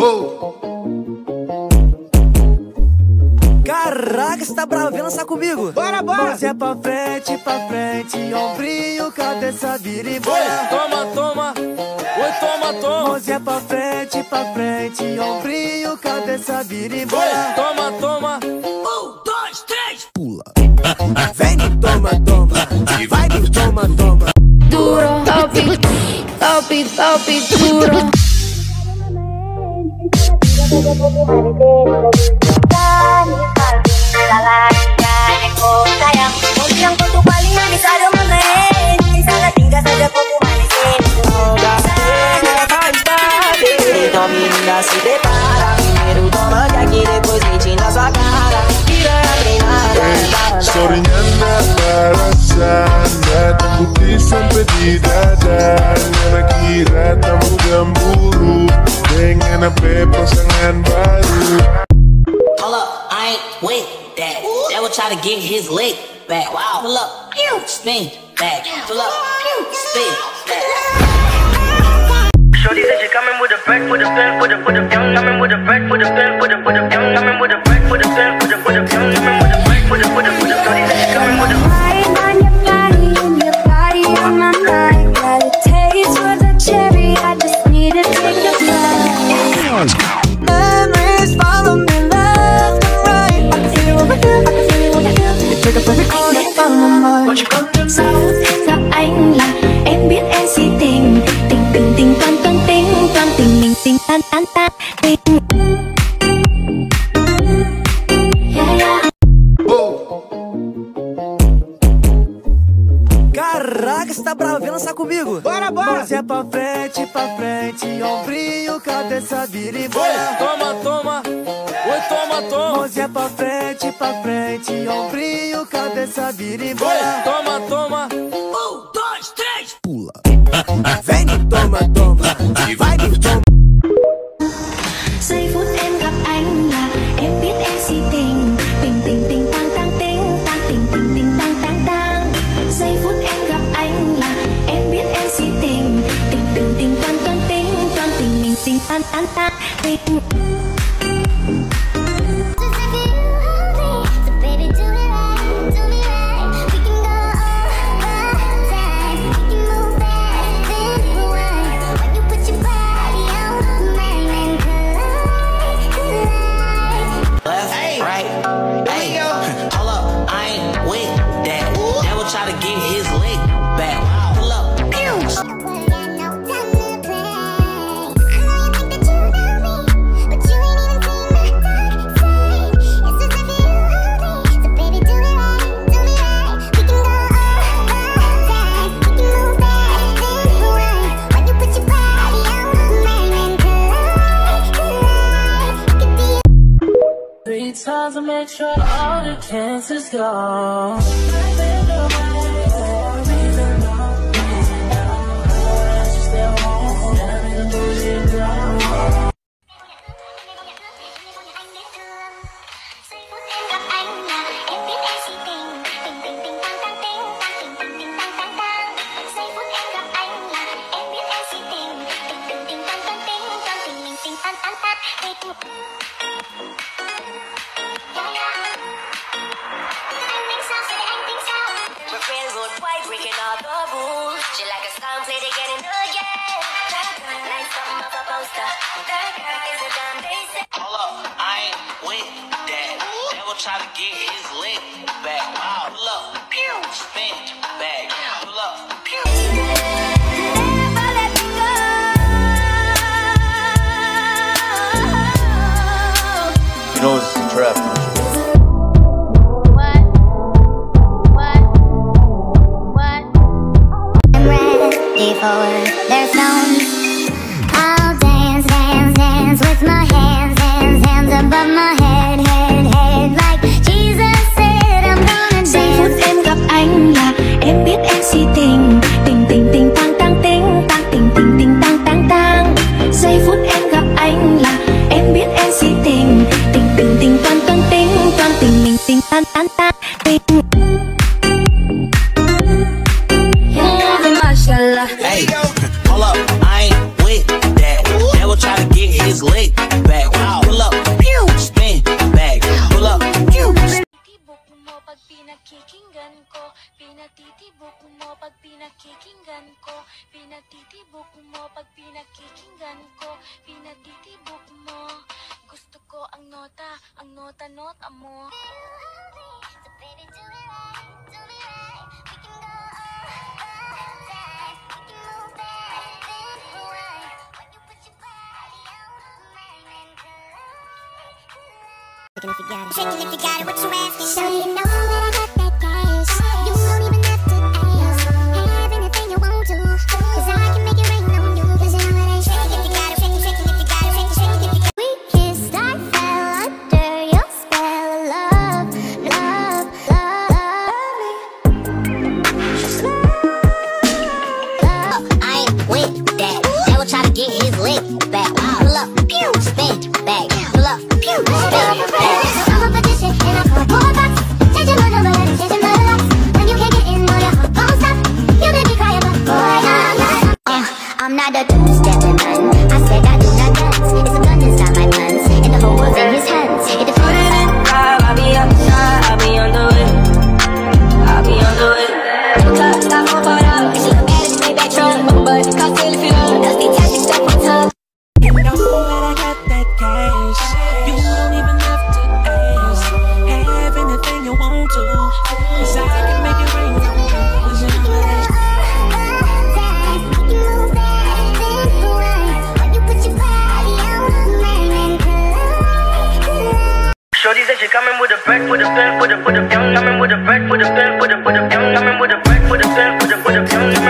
Caraca, você tá bravo, vem lançar comigo. Bora, bora! Mãozinha pra frente, ombrinho, cabeça, vira e bora. Toma, toma, oi, toma, toma. Mãozinha pra frente, ombrinho, cabeça, vira e bora. Toma, toma. 1, 2, 3, pula. Vem no toma, toma, vai no toma, toma. Duro, topi, duro. Sayang, kau bilang kau tuh paling bisa domain. Bisa nggak tinggal saja kau humanisin. Domina, se prepara. Primeiro toma que aqui depois sente na sua cara. Piranha treinada. Storynya para sana, terbukti sampai di dada. Mana kira tamu gemburu dengan apa pasangan baru. Hold up, I ain't with that. That will try to get his leg back. Wow, pull up, spin back. Pull up, spin back. Shorty said she coming with a back, with a pen, with a young. Coming with a back, with a pen, with a young. Coming with a back, with a pen, with a young. Coming with a back, with a. Shorty said she coming with a. On your body, on my mind. Got a taste for the cherry. I just need to take a bite. Memories follow me left and right. I can feel it with you, I can feel it with you. You take a perfect corner from my mind. Giây phút em gặp anh là em biết em si tình. Tình toan tình mình tình tan tình. Caraca, você tá bravo, vem lançar comigo. Bora, bora! Mãozinha pra frente, ombrinho, cabeça, vira e bora. Toma, toma, oi, toma, toma. Mãozinha pra frente, ombrinho, cabeça, vira e bora. Toma, toma. 1, 2, 3, pula. Vem no toma, toma, vai no toma. Giây phút em gặp anh là em biết em si tình. Tình tang. Giây phút em gặp anh là em biết em si tình. Tình toan tình mình tình tan tình. Try to get his leg back. Pull up, Three times to make sure all the cancer's gone. Breaking all the rules. She like a song played again and again. That girl like something off a poster. That girl is a damn basic. hold up, I ain't with that. That will try to get his leg back. Wow, pull up, spin back. Pull up, Never let me go. You know it's a trap, don't you? For their stones, I'll dance with my hands above my head, like Jesus said I'm gonna dance. Giây phút em gặp anh là em biết em si tình, tình tang. Giây phút em gặp anh là em biết em si tình, tình toan tình. Ang nota-nota mo. So baby, do it right, do me right. We can go all night. We can move back, then rewind. When you put your body on mine and collide. Shaking if you got it, shaking if you got it, what you asking? So you know that I got that cash. You don't even have to ask. Have anything you want to, 'cause I can make it rain on you. 'Cause you know that I shake if you got it, shake if you got it, shake if you got it. We kissed, I fell under your spell of love, love, love me. I ain't with that. That will try to get his lick back. Pull up, pew, spin back. Pull up, pew, spin back. I'm a magician and I call boy box. Changing my number and changing my locks. When you can't get in, no, your heart won't stop. You make me cry, but boy, I'm not a two-stepping man. I said I do not dance. It's a gun inside my pants, and the whole world's in his hands. If the phone is I'll be outside, I'll be on the way. I'll be on the way. Stop for photo. She look bad and she make that truck. But it costs till if you love. That's the tactic stuff on top. You know that I got that cash. You don't even have to ask. Have anything you want to, 'cause I can make it rain on you. 'Cause you know that Shorty said she coming with a break, with a pen, with a young. Coming with a break, with a pen, with a young. Coming with a break, with a pen, with a young.